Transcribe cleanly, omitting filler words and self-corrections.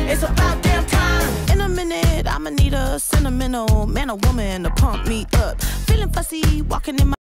It's about damn time. In a minute, I'ma need a sentimental man or woman to pump me up. Feeling fussy, walking in my